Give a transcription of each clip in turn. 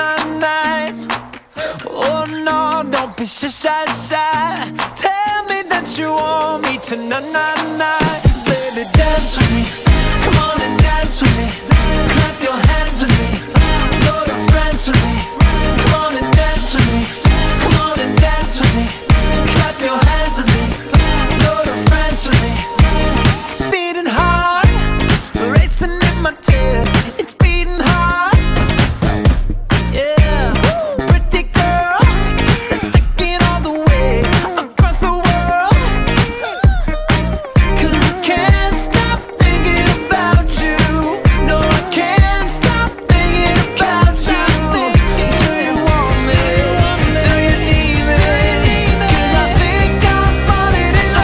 na-na-na. Oh no, don't be shy. Tell me that you want me to na-na-na. Baby, dance with me, come on and dance with me. Clap your hands with me, blow your friends with me. Come on and dance with me, come on and dance with me. Clap your hands with me, blow your friends with me. Beating hard, racing in my tears. It's beating hard, yeah. Pretty girl, that's taking all the way across the world. 'Cause I can't stop thinking about you. No, I can't stop thinking about you. Do you want me? Do you need me? 'Cause I think I'm falling in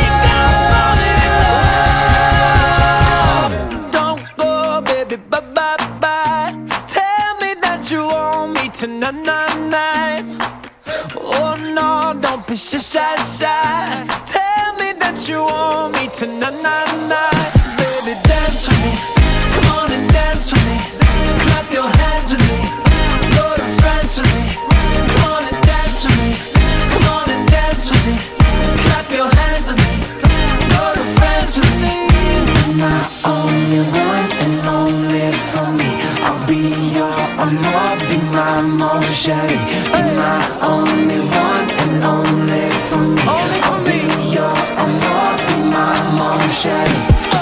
love. Don't go, baby, bye. Tell me that you want me to na-na-na. Oh no, don't be shy. Tell me that you want me to na-na-na. Baby, dance with me, come on and dance with me. Clap your hands with me, blow your friends with me. Come on and dance with me, come on and dance with me. Clap your hands with me, blow your friends with me. You're my only one and only for me. I'll be your amor, be my mon chéri. You're my only one and only for me. I'll be your amor, be my mon chéri.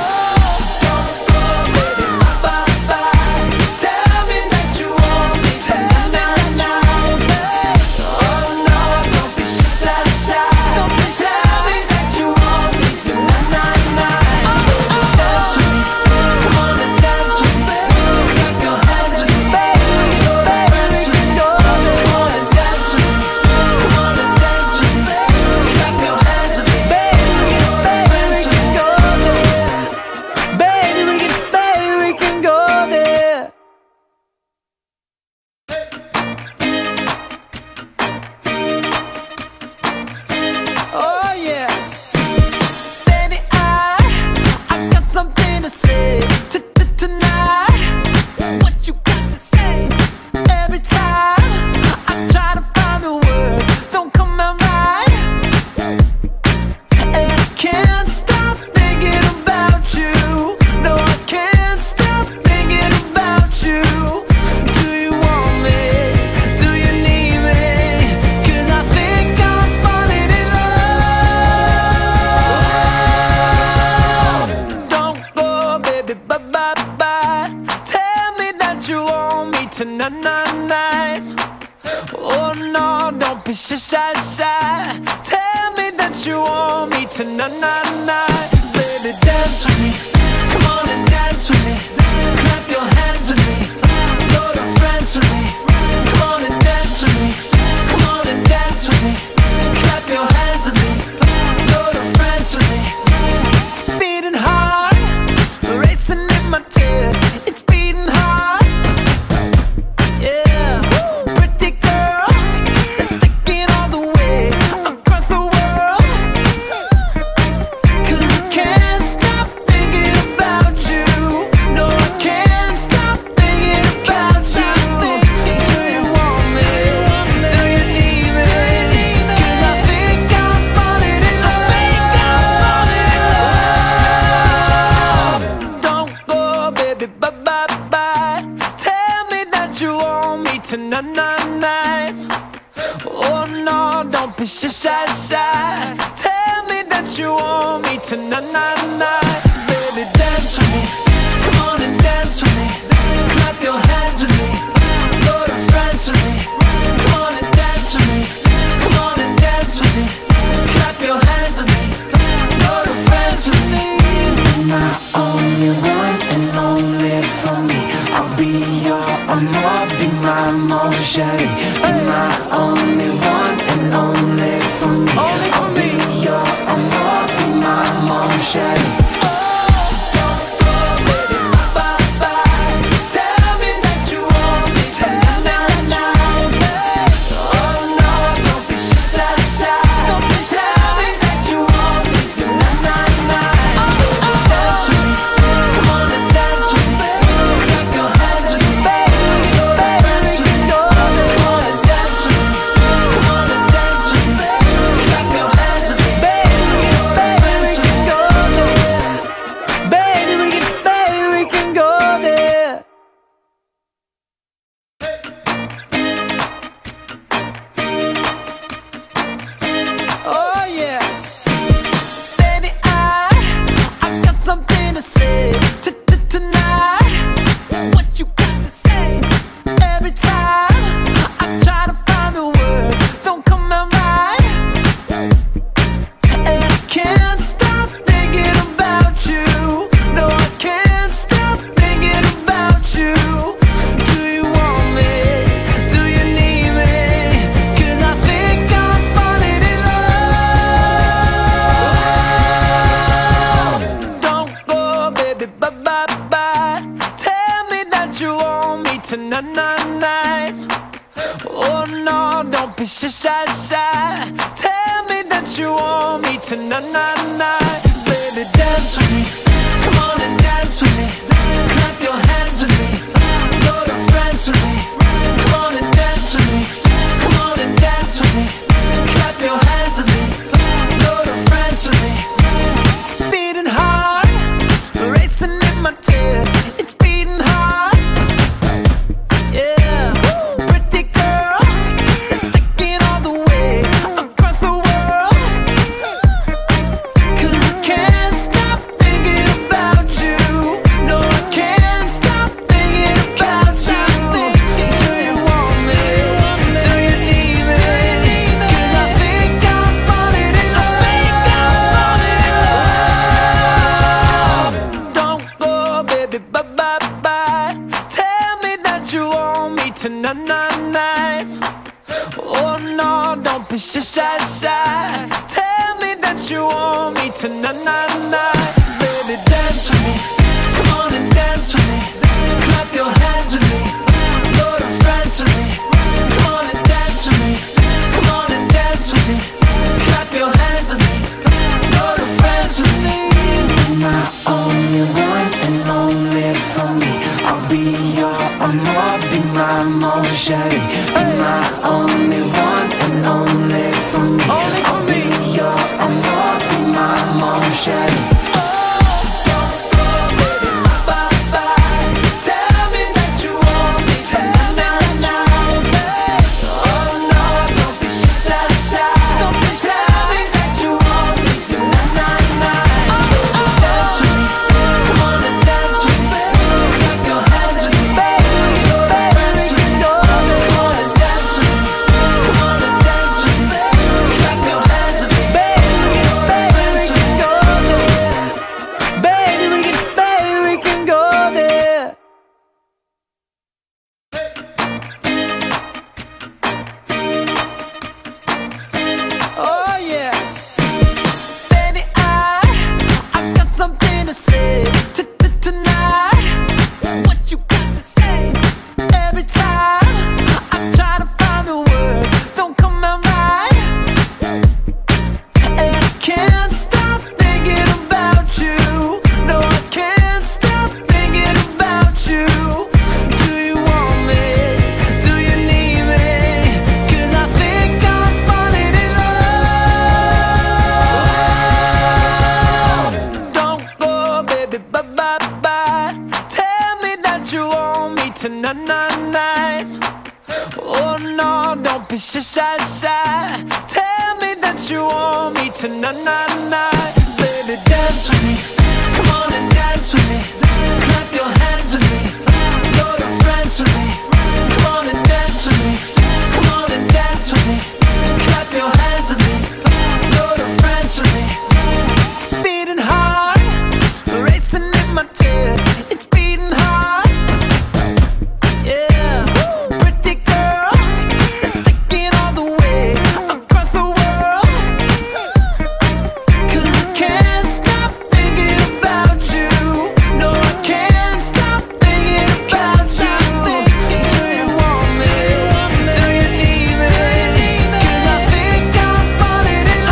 Na-na-na. Oh no, don't be shy. Tell me that you want me to na-na-na. Baby, dance with me, come on and dance with me. Clap your hands with me, blow your friends with me. Come on and dance with me, come on and dance with me. Clap your hands with me, blow your friends with me. Beating hard, racing in my tears. It's beating hard. Na-na-na. Oh no, don't be shy. Tell me that you want me to na-na-na. Baby, dance with me, come on and dance with me. Clap your hands with me, blow your friends with me. Come on and dance with me, come on and dance with me. Clap your hands with me, blow your friends with me. You're my only one and only for me. I'll be your amor, be my mon chéri. You're my only one and only for me. I'll be your amor, be my mon chéri. Come on and dance with me, clap your hands with me, blow your friends with me. be shy, shy, shy. Tell me that you want me tonight. Baby, dance with me. Come on and dance with me. Clap your hands with me. Go to France with me. Come on and dance with me. Come on and dance with me. Clap your hands with me. Go to France with me. Beating hard, racing in my chest. It's beating hard. Yeah, pretty girl, that's sticking all the way across the world. 'Cause I can't stop thinking about you. No, I can't stop thinking about you. Do you want me? Do you need me? 'Cause I think I'm falling in love. Don't go, baby, bye-bye. Tell me that you want me tonight. Oh no, don't be shy, shy, shy. Tell me that you want me tonight. Baby, dance with me. Come on and dance with me. Clap your hands with me. Go to France with me. Come on and dance with me. Come on and dance with me. Clap your hands with me. Go to France with me. You're my only one and only for me. I'll be your amor, be my amor, chérie. You're my only one and only for me. I'll be your amor, be my amor, chérie. Tonight. Oh no, don't be shy, shy, shy. Tell me that you want me tonight. Baby, dance with me. Come on and dance with me. Clap your hands with me. Go to France with me. Come on and dance with me. Come on and dance with me. Clap your hands with me. Go to France with me. Beating hard, racing in my chest. It's beating hard. Yeah, pretty girl, that's sticking all the way across the world. 'Cause I can't stop thinking about you. No, I can't stop thinking about you. Do you want me? Do you need me? 'Cause I think I'm falling in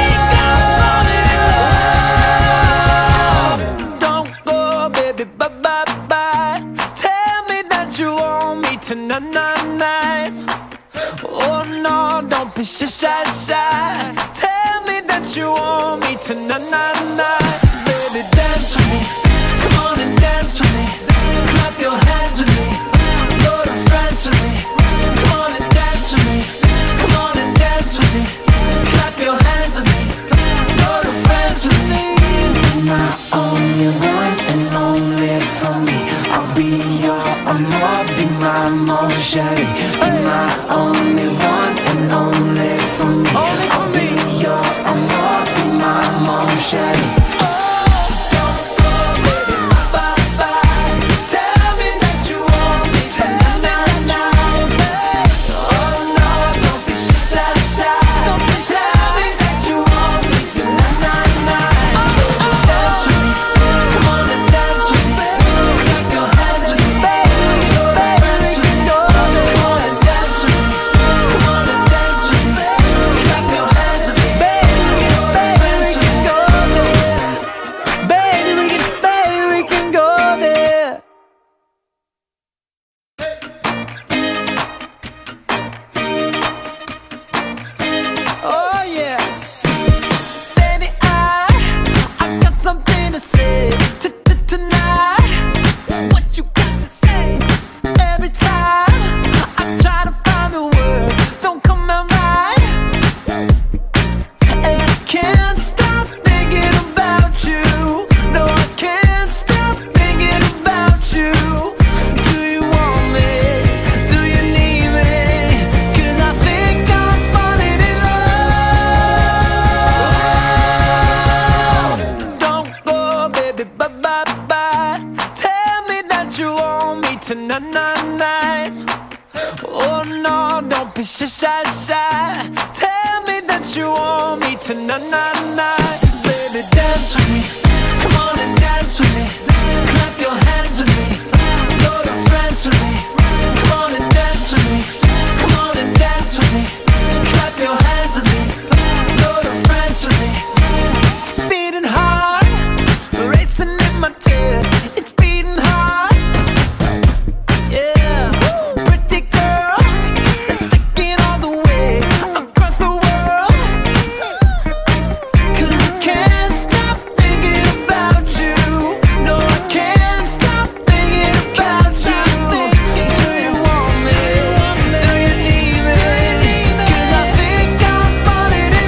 love. Don't go, baby, bye-bye. Tell me that you want me tonight. Oh no, don't be shy, shy, shy. Tell me that you want me tonight. Baby, dance with me. Come on and dance with me. Clap your hands with me. Go to France with me. Come on and dance with me. Come on and dance with me. Clap your hands with me. Go to France with me. You're my only one and only for me. I'll be your amor, be my amor, chérie. You're my only one and only for me. I'll be your amor, be my amor, chérie. Come on shy, shy, shy. Tell me that you want me tonight, night, night. Baby, dance with me. Come on and dance with me. Clap your hands with me. Go to France with me. Come on and dance with me. Come on and dance with me. Clap your hands with me. Go to France with me. Beating hard, racing in my chest. It's beating hard. Yeah, pretty girl, let's take it all the way across the world. 'Cause I can't stop thinking about you. No, I can't stop thinking about you. Do you want me? Do you need me? 'Cause I think I'm falling in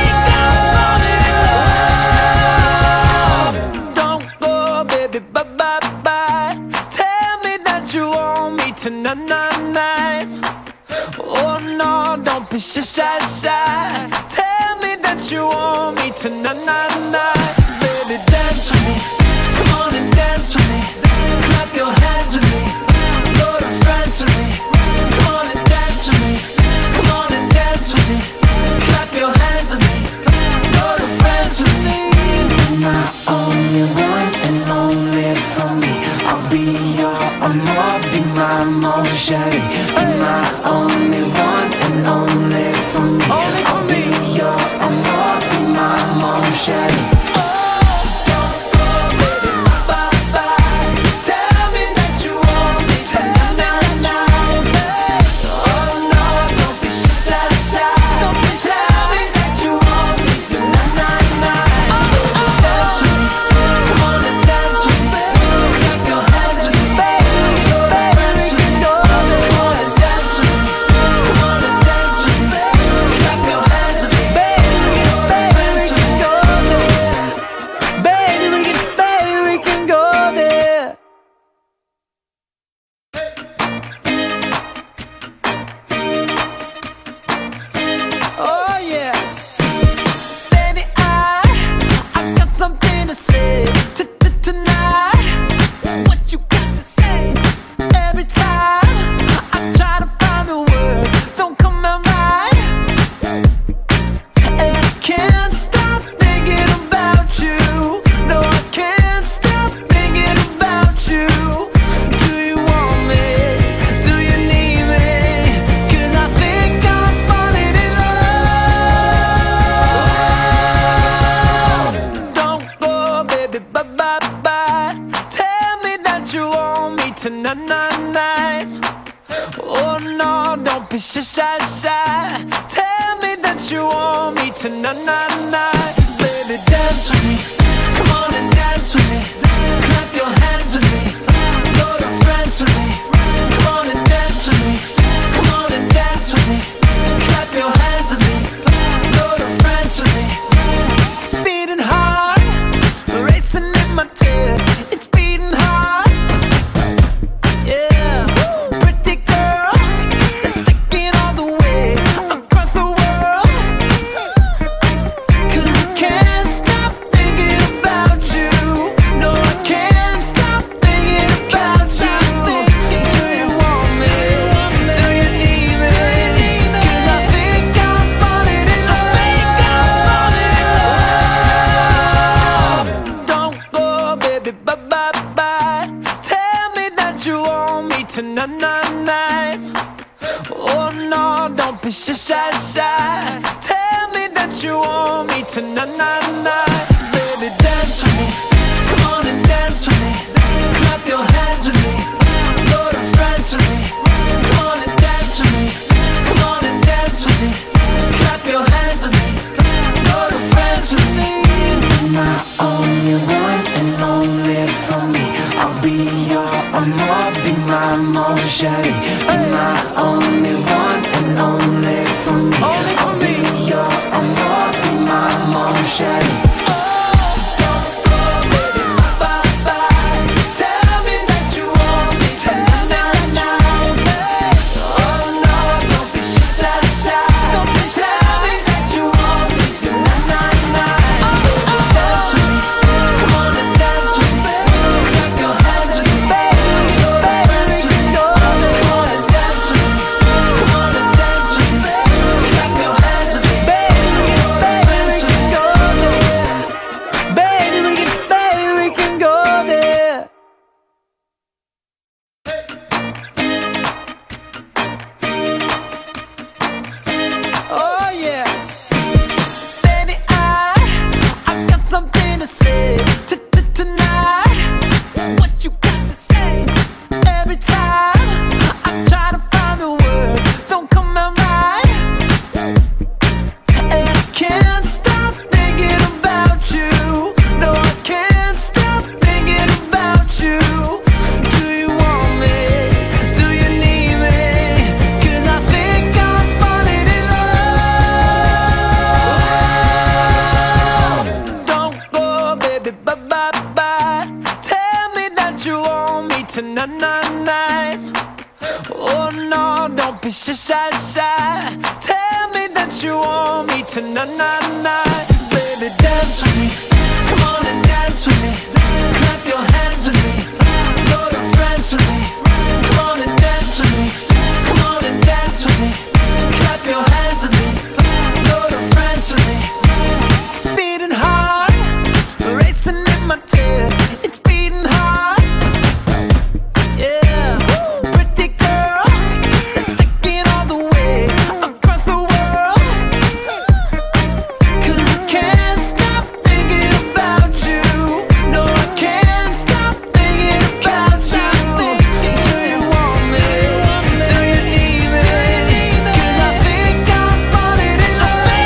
love. Don't go, baby, bye, bye, bye. Tell me that you want me tonight, night, night. Oh no, don't be shy, shy, shy. Tell me that you want me tonight, night, night. Baby, dance with me. Come on and dance with me. Clap your hands with me. Go to France with me. Come on and dance with me. Come on and dance with me. Clap your hands with me. Go to France with me. You're my only one and only for me. I'll be your amor, be my amor, chérie. You're my only one and only for me. I'll be your amor, be my amor, chérie. Tonight, night, night. Oh no, don't be shy, shy, shy. Tell me that you want me tonight, night, night. Baby, dance with me. Come on and dance with me. Clap your hands with me. Go to France with me. Come on and dance with me. Come on and dance with me. Clap your hands with me. Go to France with me. Beating hard, racing in my chest. It's beating hard. Tonight, night, night. Oh no, don't be shy, shy, shy. Tell me that you want me tonight, night, night. Baby, dance with me. Come on and dance with me. Clap your hands with me. Go to France with me. Come on and dance with me. Come on and dance with me. Clap your hands with me. Go to France with me. You're my only one and only for me. I'll be your amor, be my amor, chérie. You're my only one and only for me. I'll be your amor, be my amor, chérie. Don't go, shy. Tell me that you want me tonight. Baby, dance with me. Come on and dance with me. Clap your hands with me. Load of friends with me. Come on and dance with me. Come on and dance with me. Clap your hands with me. Load of friends with me. Beating hard, racing in my chest. It's beating hard. Yeah, pretty girl, that's taking all the way across the world. 'Cause I can't stop thinking about you. No, I can't stop thinking about you. Do you want me? Do you need me? 'Cause I think I'm falling in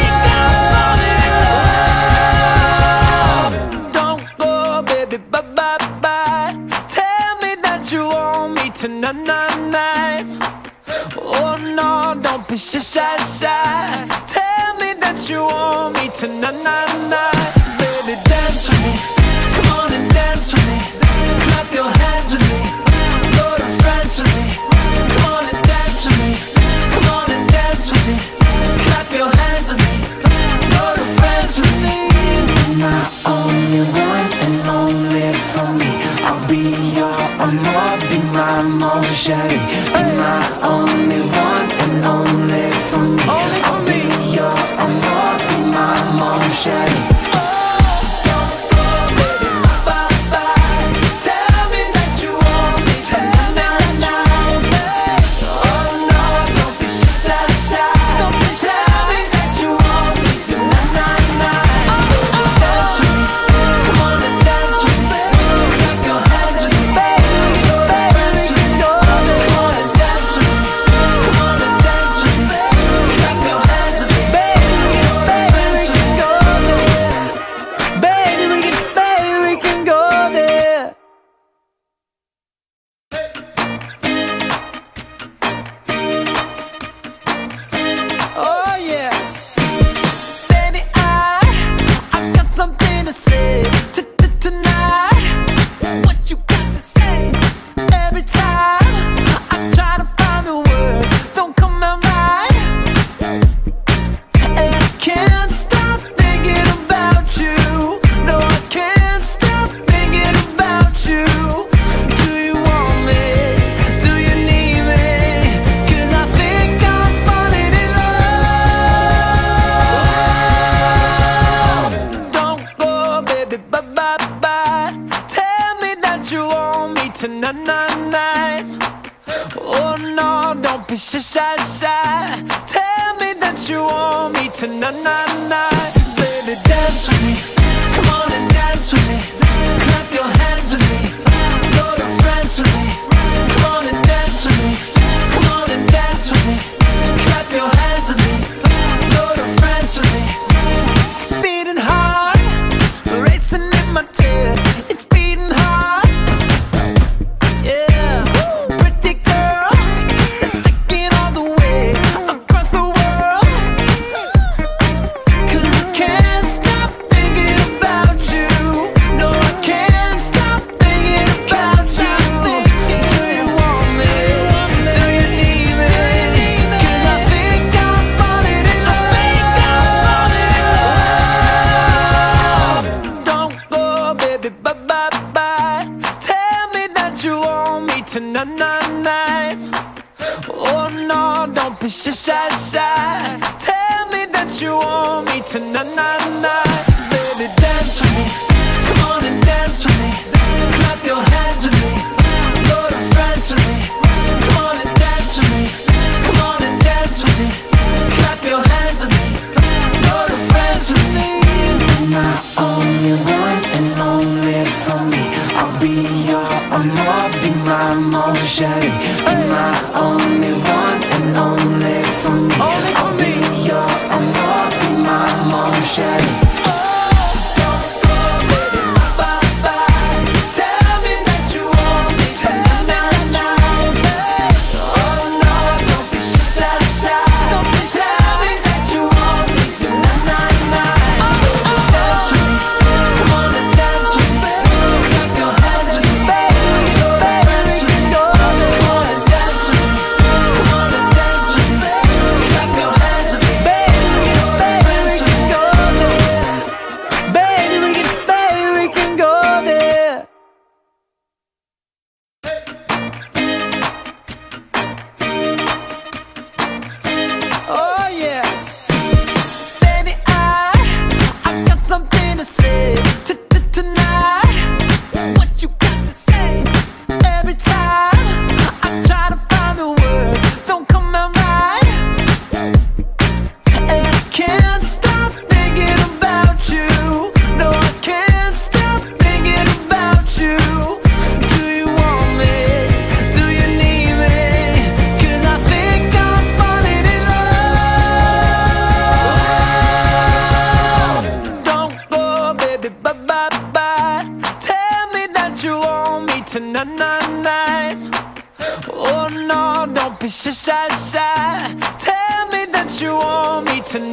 love. Don't go, baby, bye. Tell me that you want me tonight. Oh no, don't be shy. Tell me that you want me tonight. Baby, dance with me. Come on and dance with me. Clap your hands with me. Load of friends with me. Come on and dance with me. Come on and dance with me. Clap your hands with me. Load of friends with me. You're my only one and only for me. I'll be your amor, be my amor, chérie. You're my only one and only for me. I'll be your amor, be my amor, chérie. Tonight. Oh no, don't be shy. Tell me that you want me tonight. Baby, dance with me. Come on and dance with me. Clap your hands with me. Load of friends with me. Come on and dance with me. Come on and dance with me. Clap your hands with me. Load of friends with me. Beating hard, racing in my chest. It's beating hard. Tonight. Oh no, don't be shy. Tell me that you want me tonight. Baby, dance with me. Come on and dance with me. Clap your hands with me. Load of friends with me. Come on and dance with me. Come on and dance with me. Clap your hands with me. Load of friends with me. You're my only one and only for me. I'll be your amor, be my amor, chérie. You're my only one and only for me. I'll be your amor, be my amor, chérie. Don't go, baby, bye. Tell me that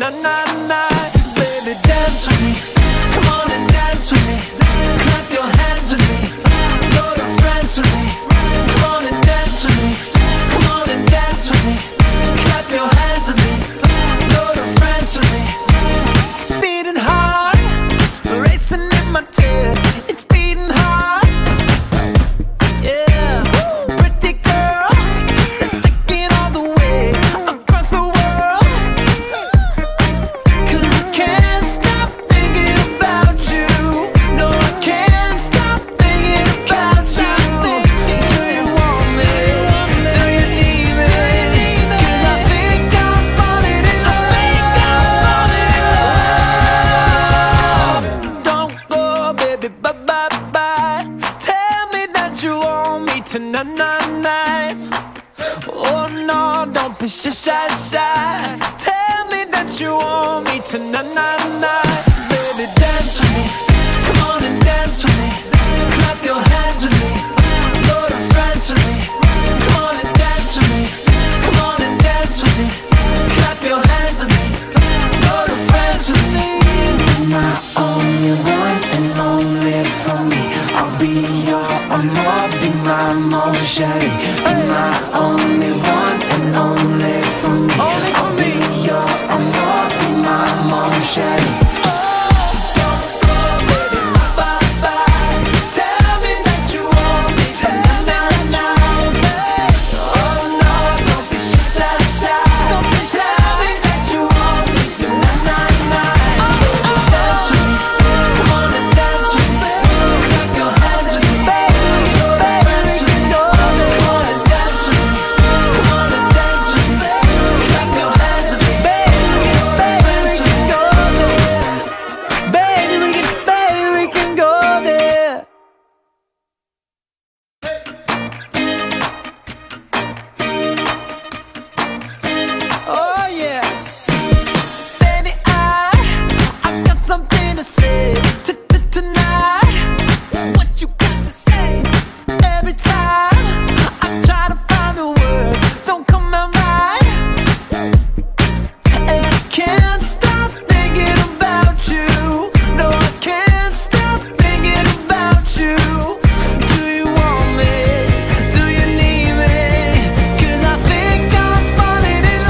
tonight. Baby, dance with me. Come on and dance with me. Clap your hands with me. Go to France with me. Come on and dance with me. Come on and dance with me. Clap your hands with me. Go to France with me. Beating hard, racing in my tears. It's beating hard. Yeah, pretty girl, that's sticking all the way across the world. 'Cause I can't stop thinking about you. No, I can't stop thinking about you. Do you want me? Do you need me? 'Cause I think I'm falling in love. Don't go, baby, bye bye bye. Tell me that you want me tonight. Oh no, don't be shy, shy, shy. Tell me that you want me tonight. Baby, dance with me. Come on and dance with me. Clap your hands with me. Go to France with me. Come on and dance with me. Come on and dance with me. Clap your hands with me. Go to France with me. You're my only one and only for me. I'll be your amor, be my amor, chérie. You're my only one and only for me. I'll be your amor, be my amor, chérie. Don't go, baby, bye bye. Tell me that you want me tonight. Oh no, don't be shy, shy. Tell me that you want me tonight. Dance with me. Come on and dance with me. Clap your hands with me. Go to France with me. Come on and dance with me. Come on and dance with me. Clap your hands with me. Go to France with me. Baby, we can go there. Oh yeah. Baby, I got something to say tonight. What you got to say? Every time I try to find the words, don't come out right. And I can't stop thinking about you. No, I can't stop thinking about you. Do you want me? Do you need me? 'Cause I think I'm falling in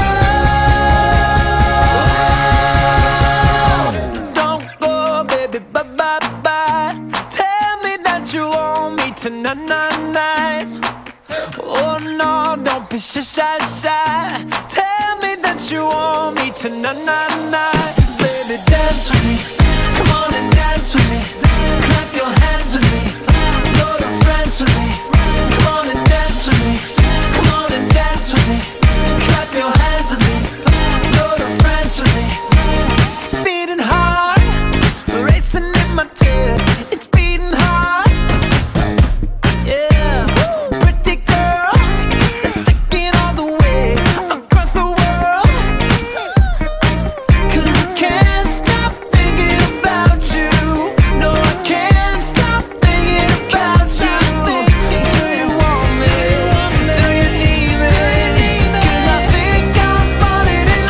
love. Don't go, baby, bye bye bye. Tell me that you want me tonight. Oh no, don't be shy, shy, shy. Tell me that you want me tonight. Baby, dance with me. Come on and dance with me. Clap your hands with me. Go to France with me. Come on and dance with me. Come on and dance with me. Clap your hands with me. Go to France with me. Beating hard, racing in my tears. It's beating hard. Yeah, pretty girl, that's sticking all the way across the world. 'Cause I can't stop thinking about you. No, I can't stop thinking about you. Do you want me? Do you need me? 'Cause I think I'm falling in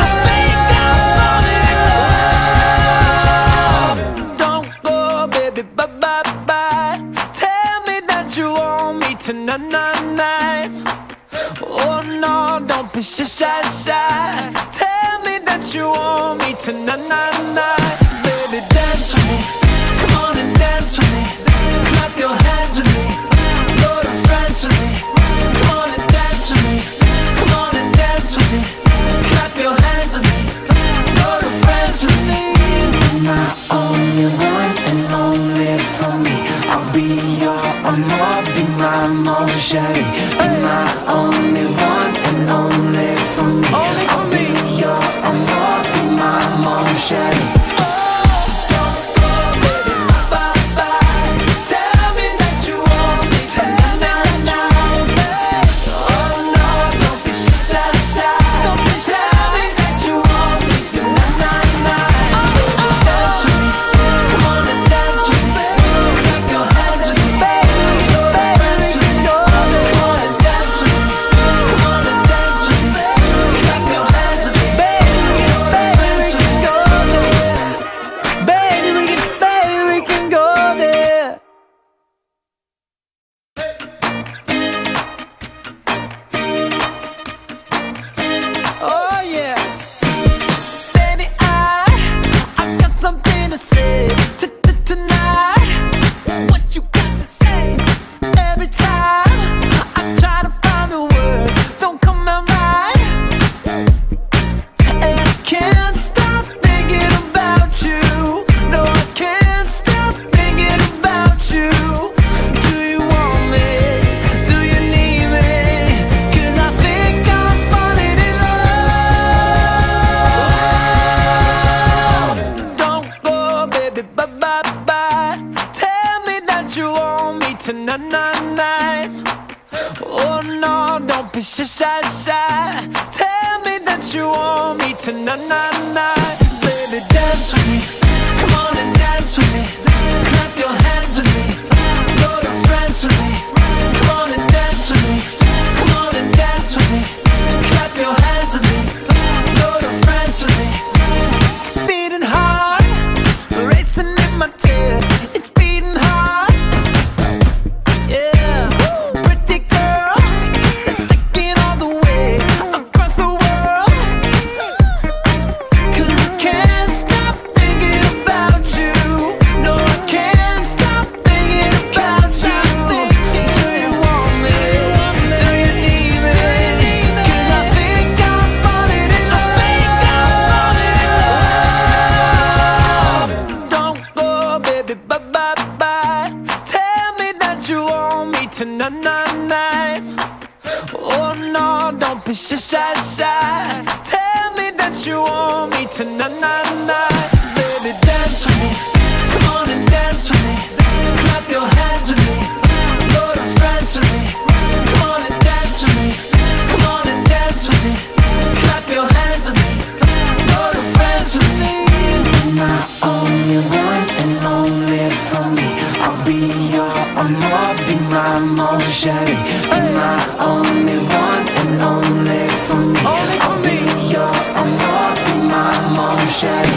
love. Don't go, baby, bye bye bye. Tell me that you want me tonight. Oh no, don't be shy, shy, shy. Tell me that you want me tonight. Baby, dance with me. Come on and dance with me. Clap your hands with me. Go to France with me. Come on and dance with me. Come on and dance with me. Clap your hands with me. Go to France with me. You're my only one and only for me. I'll be your amor, be my amor, chérie. You're my only one and only for me. I'll be your amor, be my amor, chérie. Don't go, baby, bye bye. Tell me that you want me tonight. Oh no, don't be shy, shy. Tell me that you want me tonight. Dance with me. Come on and dance with me. Clap your hands with me. Go to France with me. Come on and dance with me. Come on and dance with me. Clap your hands with me. Go to France with me. me tonight. Baby, dance with me. Come on and dance with me. Clap your hands with me. Go to France with me. Come on and dance with me. Come on and dance with me. Clap your hands with me. Go to France with me. Beating hard, racing in my tears. It's beating hard. Yeah, pretty girl, that's taking all the way across the world. 'Cause I can't stop thinking about you. No, I can't stop thinking about you. Do you want me? Do you need me? 'Cause I think I'm falling in love. Don't go, baby, bye-bye. Tell me that you want me tonight. Oh no, don't be shy. Tell me that you want me tonight. Baby, dance with me. Come on and dance with me. Clap your hands with me. Go to France with me. Come on and dance with me. Come on and dance with me. Clap your hands with me. Go to France with me. You're my only one and only for me. I'll be your amor, be my mon chéri. You're my only one and only for me. I'll be your amor, be my mon chéri.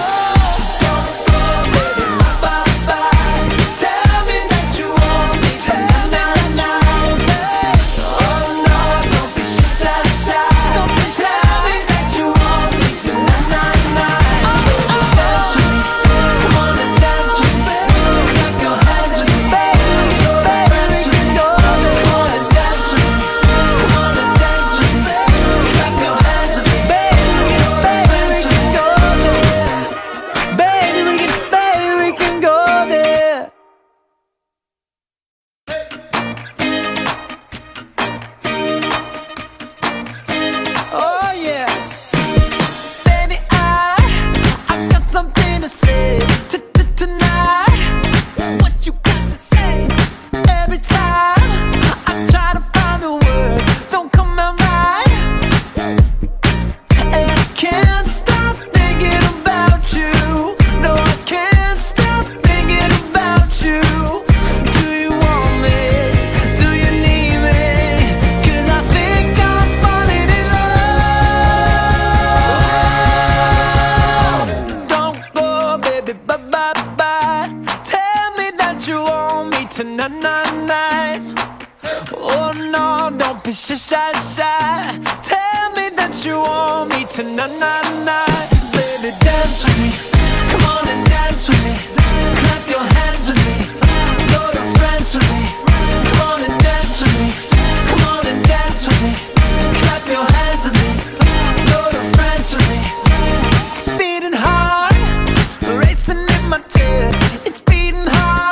Tonight. Oh no, don't be shy. Tell me that you want me tonight. Baby, dance with me. Come on and dance with me. Clap your hands with me. Go to France with me. Come on and dance with me. Come on and dance with me. Clap your hands with me. Go to France with me. Beating hard, racing in my tears. It's beating hard.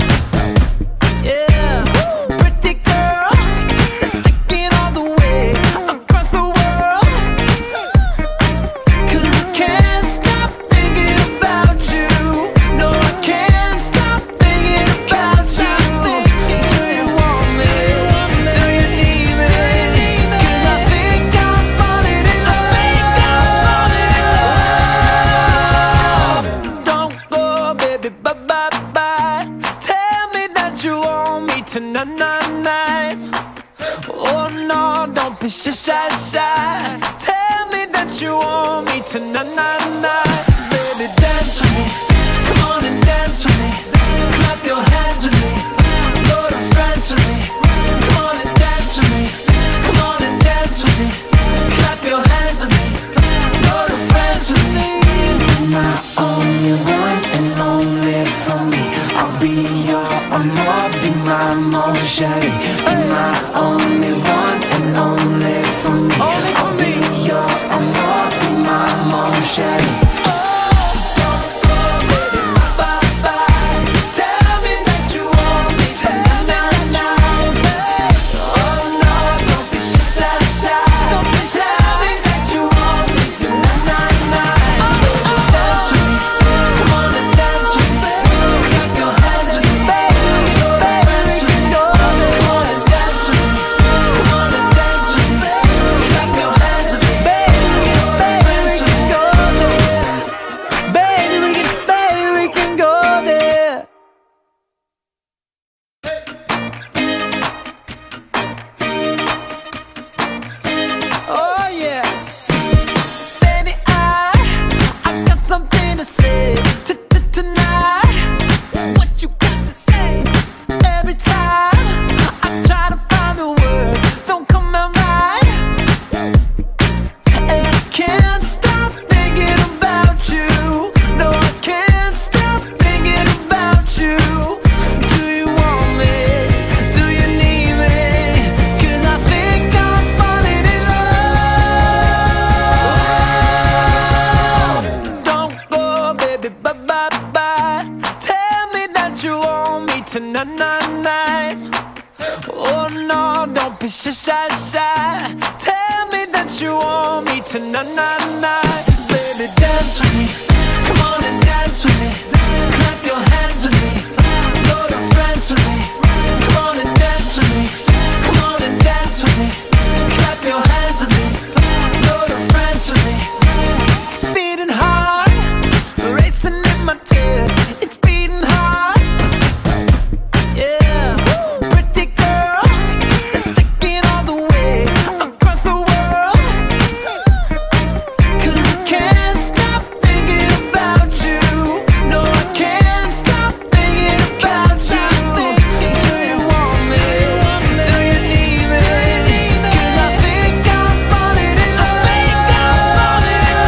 Tonight. Oh no, don't be shy. Tell me that you want me tonight. Baby, dance with me. Come on and dance with me. Clap your hands with me. Go to France with me. Come on and dance with me. Come on and dance with me. Clap your hands with me. Go to France with me. You're my only one and only for me. I'll be your amor, be my mon chéri. You're my only one and only for me. I'll be your amor, be my mon chéri. Baby, dance with me. Come on and dance with me. Clap your hands with me. Load of friends with me. Come on and dance with me. Come on and dance with me. Clap your hands with me. Load of friends with me. Beating hard, racing in my tears. It's beating hard. Yeah, pretty girl that's sticking all the way across the world. 'Cause I can't stop thinking about you. No, I can't stop thinking about you. Do you want me? Do you need me? 'Cause I think I'm falling in love.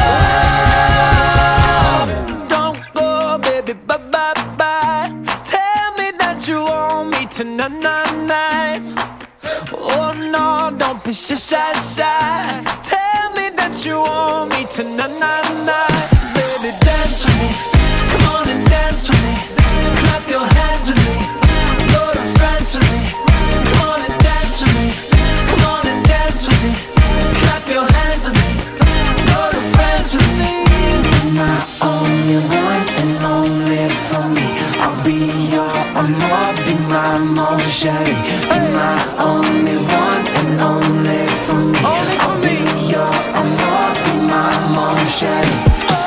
Don't go, baby, bye-bye-bye. Tell me that you want me tonight. Oh no, don't be shy. Tell me that you want me tonight. Baby, dance with me. Come on and dance with me. Clap your hands with me. Load of friends with me. Come on and dance with me. Come on and dance with me. Clap your hands with me. Load of friends with me. You're my only one and only for me. I'll be your amor, be my amor, chérie. You're my only one and only for me. I'll be your amor, be my amor, chérie.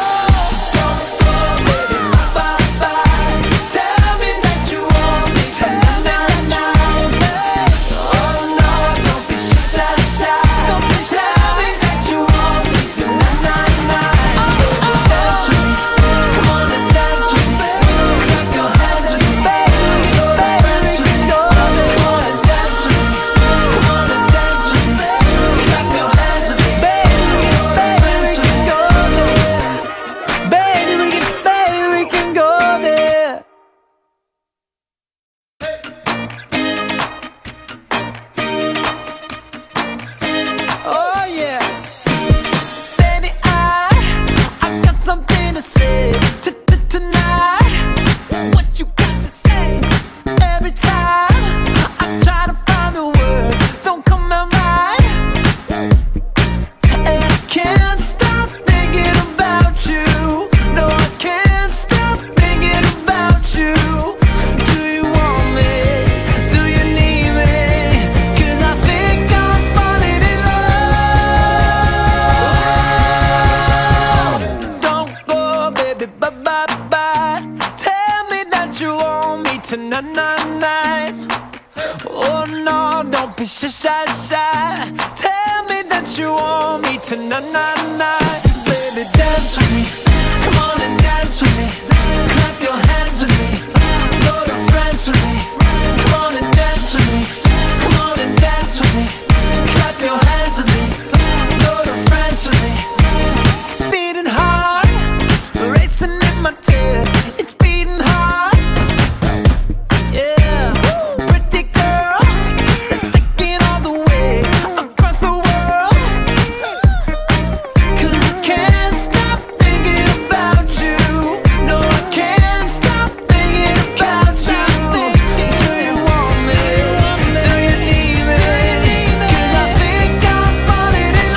Tonight. Oh no, don't be shy. Tell me that you want me tonight. Baby, dance with me. Come on and dance with me. Clap your hands with me. Load of friends with me. Come on and dance with me. Come on and dance with me. Clap your hands with me. Load of friends with me. Beating hard, racing in my tears. It's beating hard. Yeah, pretty girl that's sticking all the way across the world. 'Cause I can't stop thinking about you. No, I can't stop thinking about you. Do you want me? Do you need me? 'Cause I think I'm falling in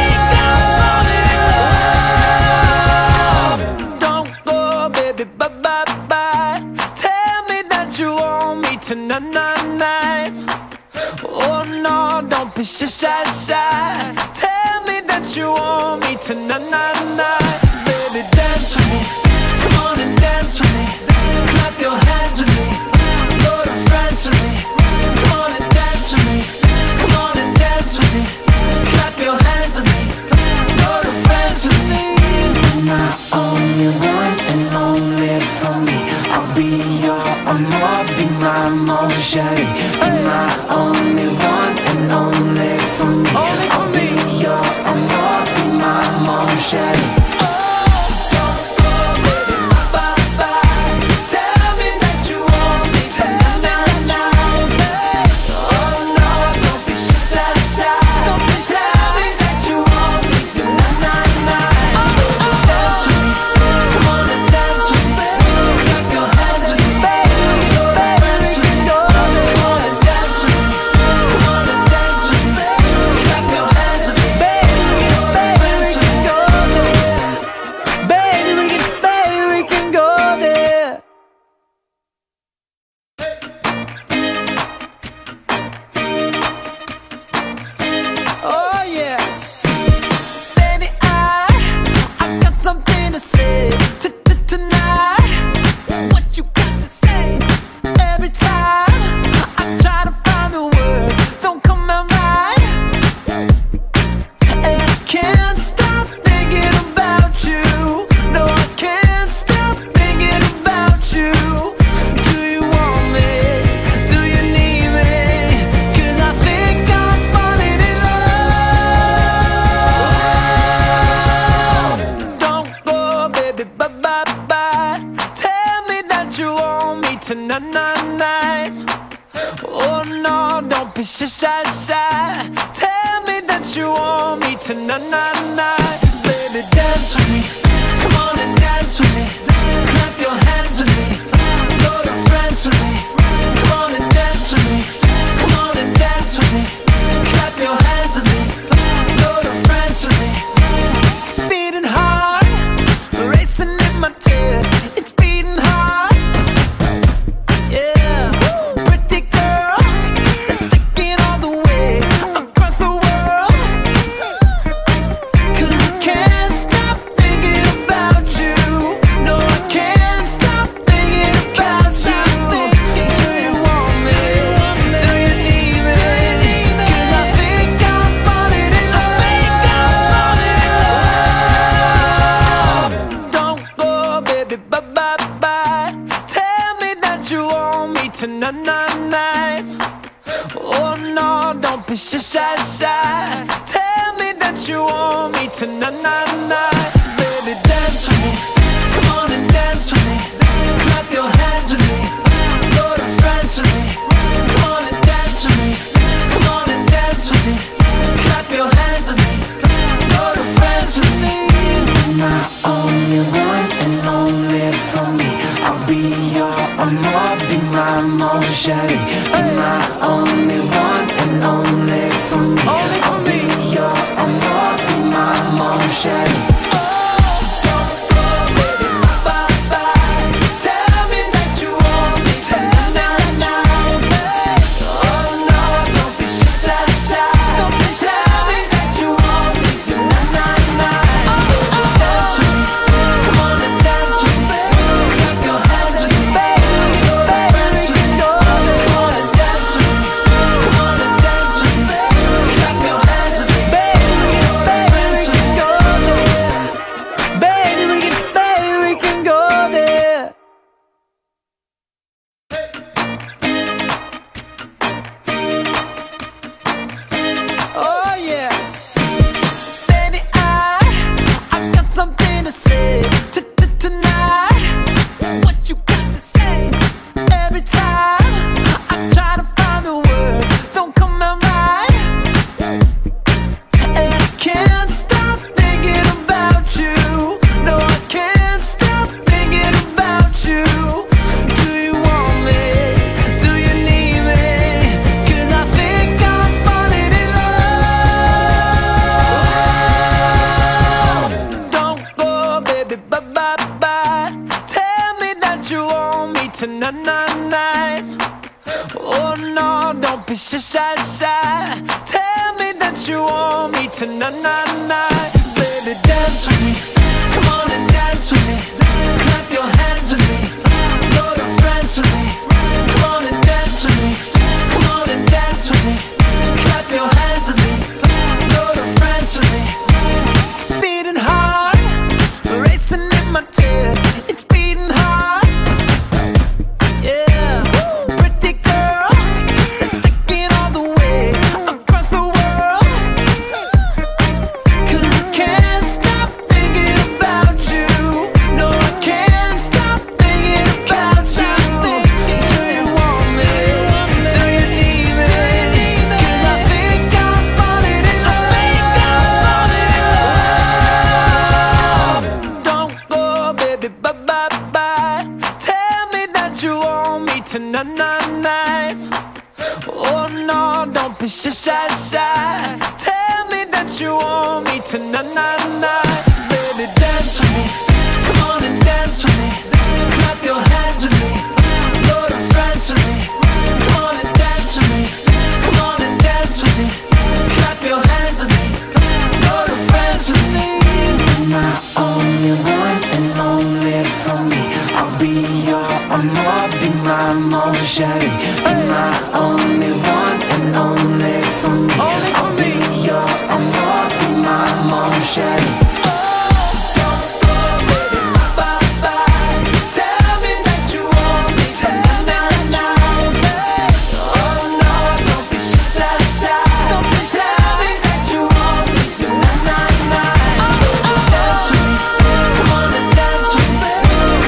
love. Don't go, baby, bye-bye-bye. Tell me that you want me tonight. Oh no, don't be shy. Tell me that you want me tonight. Baby, dance with me. Come on and dance with me. Clap your hands with me. Load of friends with me. Come on and dance with me. Come on and dance with me. Clap your hands with me. Load of friends with me. You're my only one and only for me. I'll be your amor, be my amor, chérie. You're my only one and only for me. I'll be your amor, be my amor, chérie. shy, shy, shy. Tell me that you want me tonight, night, night. Baby, dance with me. Come on and dance with me. Clap your hands with me. Go to France with me. Come on and dance with me. Come on and dance with me. Clap your hands with me. Go to France with me. Beating hard, racing in my tears. It's beating hard. Yeah, pretty girl, that's sticking all the way across the world. 'Cause I can't stop thinking about you. No, I can't stop thinking about you. Do you want me? Do you need me? 'Cause I think I'm falling in love. Don't go, baby, bye, bye, bye. Tell me that you want me tonight, night, night. Oh no, don't be shy, shy, shy. Tell me that you want me tonight, night, night. Baby, dance with me. Come on and dance with me. Clap your hands with me. Go to France with me. Come on and dance with me. Come on and dance with me. Clap your hands with me. Go to France with me. You're my only one and only for me. I'll be your amor, be my mon chéri. You're my only one and only for me. I'll be your amor, be my mon chéri. Tonight, night, night. Oh no, don't be shy, shy, shy. Tell me that you want me tonight, night, night. Baby, dance with me. Come on and dance with me. Clap your hands with me. Go to France with me. Come on and dance with me. Come on and dance with me. Clap your hands with me. Go to France with me. Beating hard, racing in my tears. It's beating hard. Tonight, night, night. Oh no, don't be shy, shy, shy. Tell me that you want me tonight, night, night. Baby, dance with me. Come on and dance with me. Clap your hands with me. Go to France with me. Come on and dance with me. Come on and dance with me. Clap your hands with me. Go to France with me. You're my only one and only for me. I'll be your amor, be my mon chéri. You're my only one and only for me. I'll be your amor, be my mon chéri.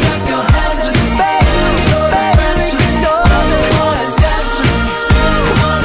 Come on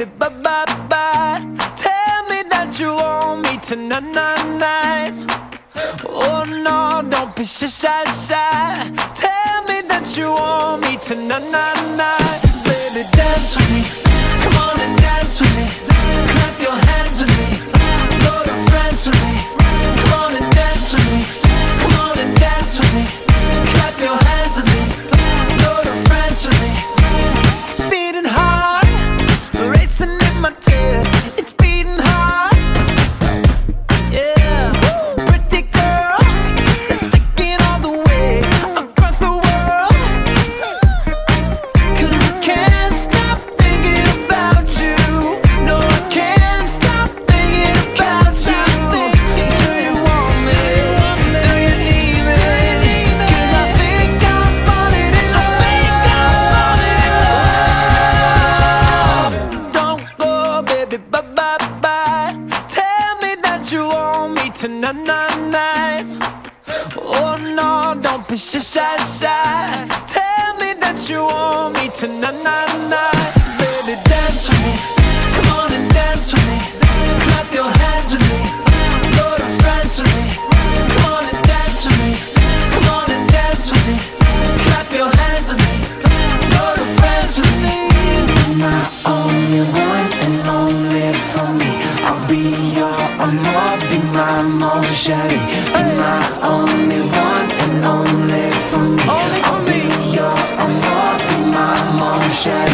baby, bye-bye. Tell me that you want me tonight. Oh no, don't be shy. Tell me that you want me tonight. Baby, dance with me. Come on and dance with me. Clap your hands with me. Go to France with me. Come on and dance with me. Come on and dance with me. Clap your hands with me. Go to France with me. Beating hard, racing in my chest. It's beating hard. Yeah, pretty girl, that's sticking all the way across the world. 'Cause I can't stop thinking about you. No, I can't stop thinking about you. Do you want me? Do you need me? 'Cause I think I'm falling in love. Don't go, baby, bye-bye. Tell me that you want me tonight. Oh no, don't be shy. Tell me that you want me tonight. Baby, dance with me. Come on and dance with me. Clap your hands with me. Go to France with me. Come on and dance with me. Come on and dance with me. Clap your hands with me. Go to France with me. You're my only one and only for me. I'll be your amor, be my mon chéri. You're my only one and only for me. I'll be your amor, be my mon chéri.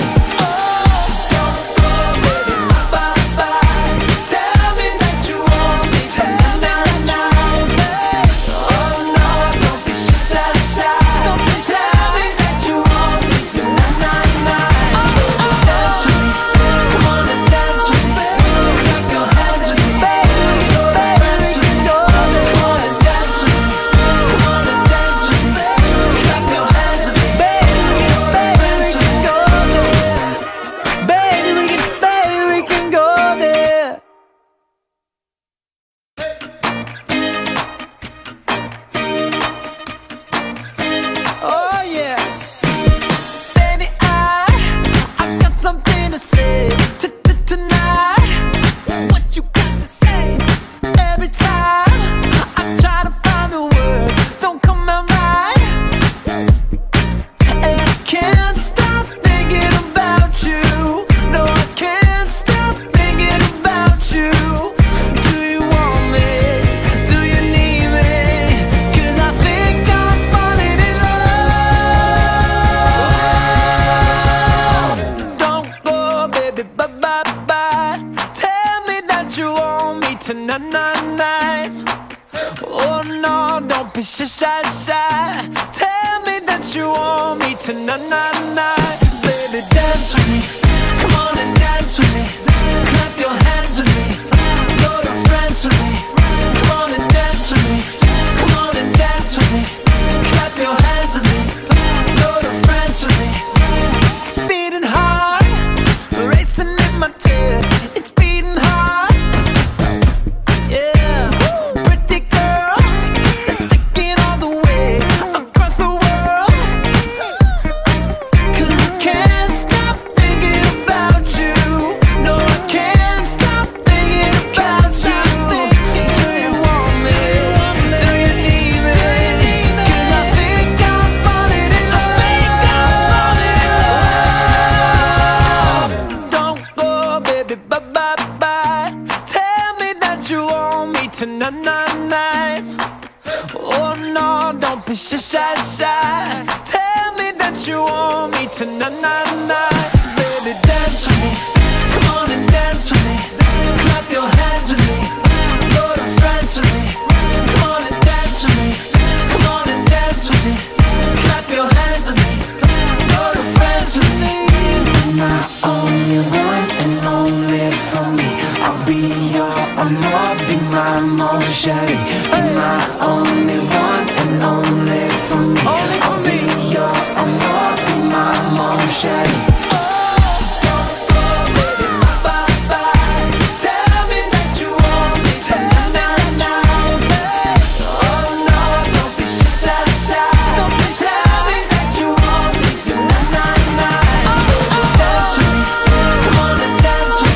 Tonight. Oh no, don't be shy. Tell me that you want me tonight. Baby, dance with me. Come on and dance with me. Clap your hands with me. Go to France with me. Come on and dance with me. Come on and dance with me. Clap your hands with me. Go to France with me. Beating hard, racing in my chest. It's beating hard. Tonight. Oh no, don't be shy. Tell me that you want me tonight. Baby, dance with me. Come on and dance with me. Clap your hands with me. Go to France with me. Come on and dance with me. Come on and dance with me. Clap your hands with me. Go to France with me. You're my only one and only for me. I'll be your amor, be my mon chéri. You're my only one and only for me. I'll be your amor, be my mon chéri. Dance with me, come on and dance with me.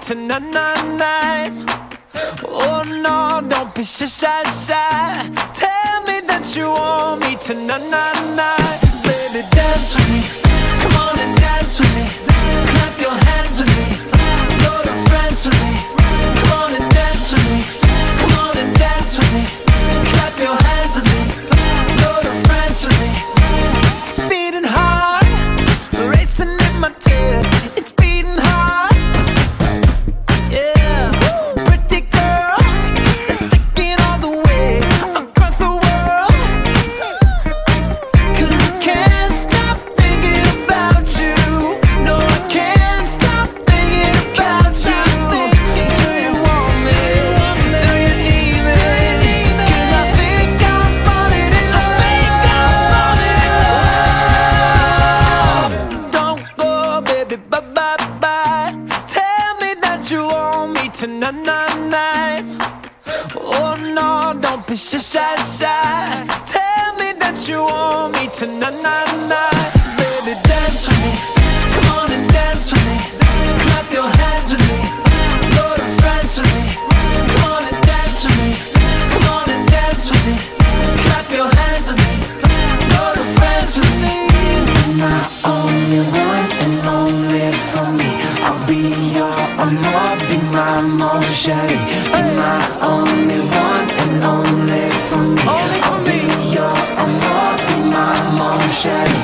tonight. Oh no, don't be shy. Tell me that you want me tonight. Baby, dance with me. Come on and dance with me. Clap your hands with me. Go to France with me. Come on and dance with me. Come on and dance with me. Clap your hands with me. Go to France with me. Beating hard, racing in my tears. It's beating hard. Yeah, pretty girl, that's sticking all the way across the world. 'Cause I can't stop thinking about you. No, I can't stop thinking about you. Do you want me? Do you need me? 'Cause I think I'm falling in love. Don't go, baby, bye. Tell me that you want me tonight. Oh no, don't be shy. Tell me that you want me tonight. Baby, dance with me. Come on and dance with me. Clap your hands with me. Go to France with me. Come on and dance with me. Come on and dance with me. Clap your hands with me. Go to France with me. You're my only one and only for me. I'll be your amor, be my amor, chérie. You're my only one and only for me. I'll be your amor, be my amor, chérie.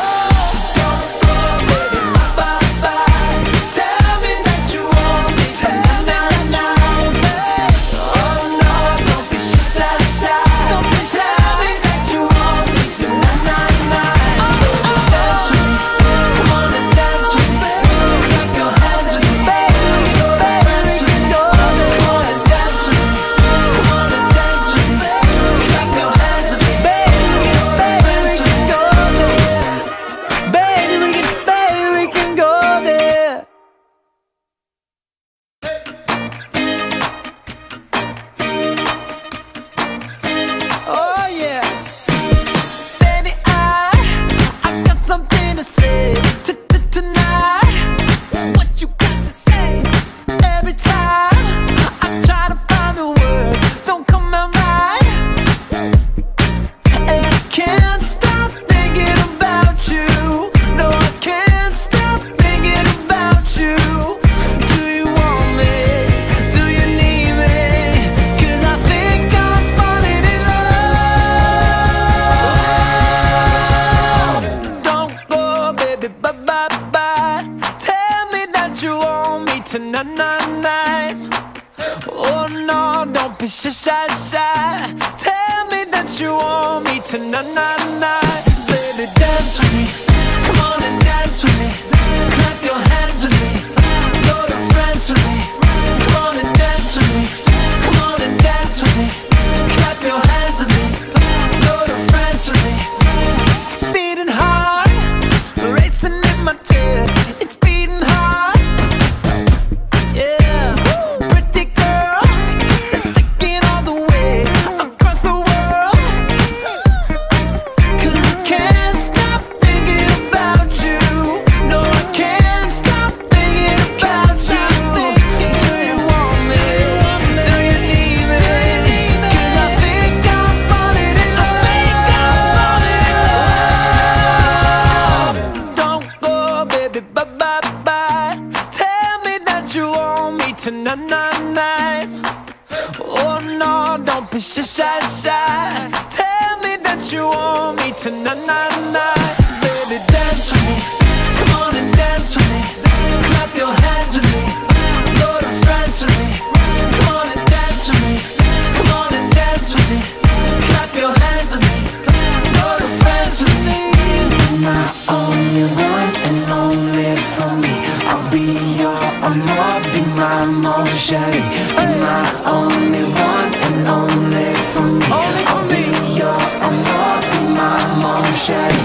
Tonight. Oh no, don't be shy. Tell me that you want me tonight. Baby, dance with me. Come on and dance with me. Clap your hands with me. Go to France with me. Come on and dance with me. Come on and dance with me. Clap your hands with me. Go to France with me. Beating hard, racing in my tears. It's beating hard. Tonight. Oh no, don't be shy. Tell me that you want me tonight. Baby, dance with me. Come on and dance with me. Clap your hands with me. Go to France with me. Come on and dance with me. Come on and dance with me. Clap your hands with me. Go to France with me. You're my only one and only for me. I'll be your amor, be my amor, chérie. You're my only one and only for me. I'll be your amor, be my amor, chérie.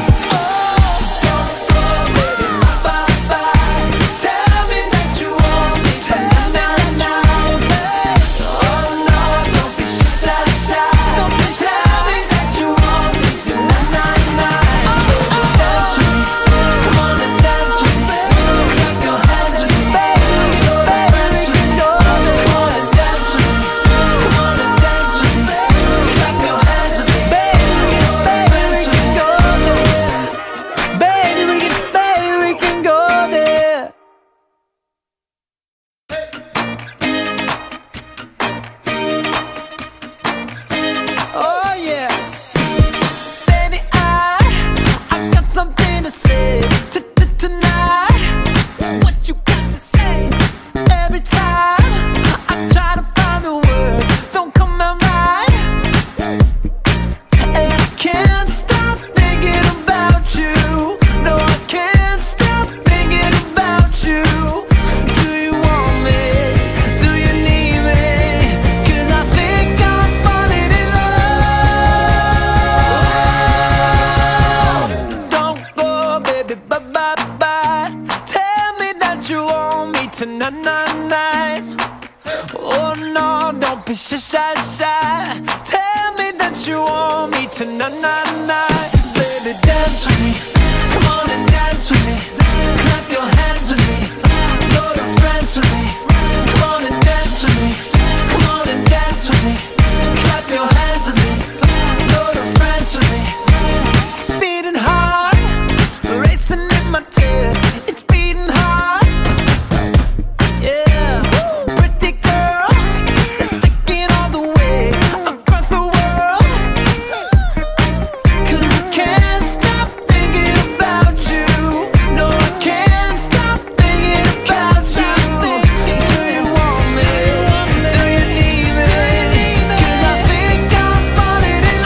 that you want me tonight. Oh no, don't be shy. Tell me that you want me tonight. Baby, dance with me. Come on and dance with me. Clap your hands with me. Load of friends with me. Come on and dance with me. Come on and dance with me. Clap your hands with me. Load of friends with me. Beating hard, racing in my tears. It's beating hard. Yeah, pretty girl, that's sticking all the way across the world. 'Cause I can't stop thinking about you. No, I can't stop thinking about you. Do you want me? Do you need me? 'Cause I think I'm falling in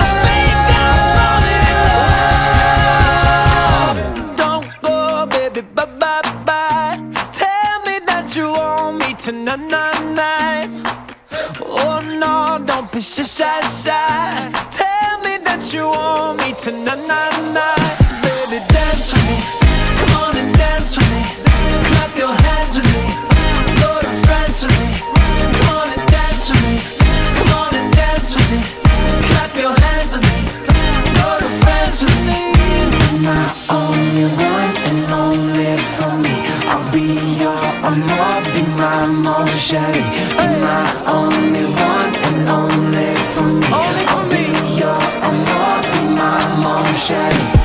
love. Don't go, baby, bye. Tell me that you want me tonight. Oh no, don't be shy. Tell me that you want me tonight. Baby, dance with me. Come on and dance with me. Clap your hands with me. Load of friends with me. Come on and dance with me. Come on and dance with me. Clap your hands with me. Load of friends with me. You're my only one and only for me. I'll be your amor, be my mon chéri. You're my only one and only for me. I'll be your amor, be my mon chéri.